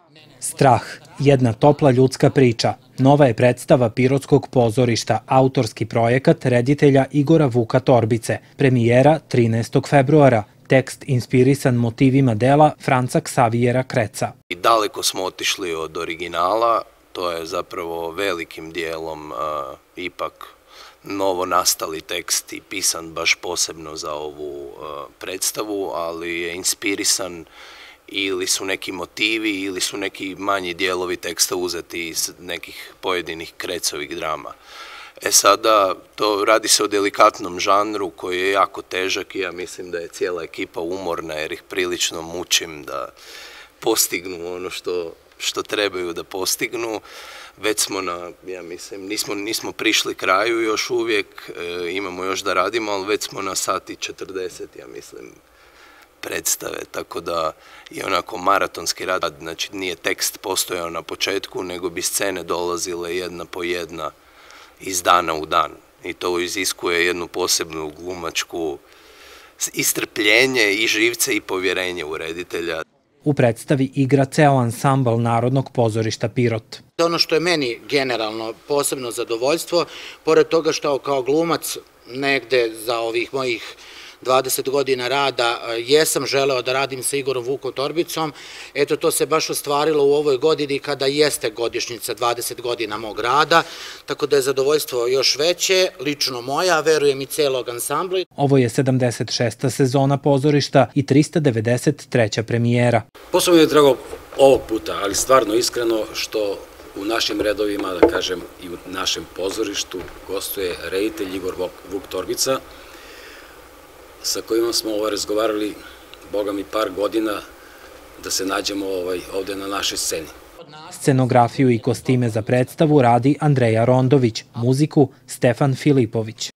Strah, jedna topla ljudska priča. Nova je predstava Pirotskog pozorišta, autorski projekat reditelja Igora Vuka Torbice, premijera 13. februara, tekst inspirisan motivima dela Franca Ksavijera Kreca. I daleko smo otišli od originala, to je zapravo velikim dijelom ipak novo nastali tekst i pisan baš posebno za ovu predstavu, ali je inspirisan ili su neki motivi ili su neki manji dijelovi teksta uzeti iz nekih pojedinih Krecovih drama. Sada to radi se o delikatnom žanru koji je jako težak i ja mislim da je cijela ekipa umorna jer ih prilično mučim da postignu ono što trebaju da postignu. Već smo ja mislim, nismo prišli kraju još uvijek, imamo još da radimo, ali već smo na 1:40, ja mislim, predstave, tako da je onako maratonski rad, znači nije tekst postojao na početku, nego bi scene dolazile jedna po jedna iz dana u dan i to iziskuje jednu posebnu glumačku istrpljenje i živce i povjerenje u reditelja. U predstavi igra ceo ansambl Narodnog pozorišta Pirot. Ono što je meni generalno posebno zadovoljstvo, pored toga što kao glumac negde za ovih mojih 20 godina rada jesam želeo da radim sa Igorom Vukom Torbicom, eto to se baš ostvarilo u ovoj godini kada jeste godišnjica 20 godina mog rada, tako da je zadovoljstvo još veće, lično moja, verujem i celog ansambla. Ovo je 76. sezona pozorišta i 393. premijera. Posebno mi je drago ovog puta, ali stvarno iskreno što u našim redovima, da kažem i u našem pozorištu gostuje reditelj Igor Vuk Torbica, sa kojima smo razgovarali, boga mi, par godina da se nađemo ovde na našoj sceni. Scenografiju i kostime za predstavu radi Andreja Rondović, muziku Stefan Filipović.